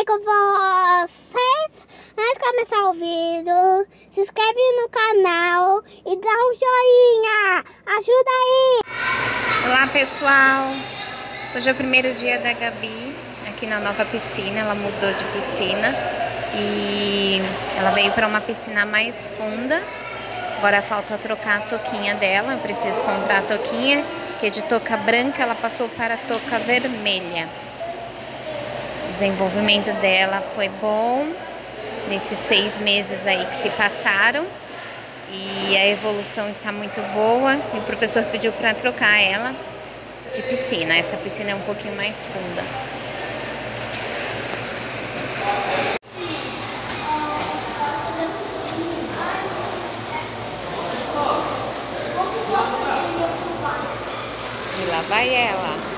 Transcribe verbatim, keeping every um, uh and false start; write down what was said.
bem com vocês? Antes de começar o vídeo, se inscreve no canal e dá um joinha. Ajuda aí! Olá pessoal, hoje é o primeiro dia da Gabi aqui na nova piscina. Ela mudou de piscina e ela veio para uma piscina mais funda. Agora falta trocar a touquinha dela. Eu preciso comprar a touquinha, que é de touca branca, ela passou para a touca vermelha. O desenvolvimento dela foi bom nesses seis meses aí que se passaram e a evolução está muito boa. E o professor pediu para trocar ela de piscina. Essa piscina é um pouquinho mais funda. E lá vai ela.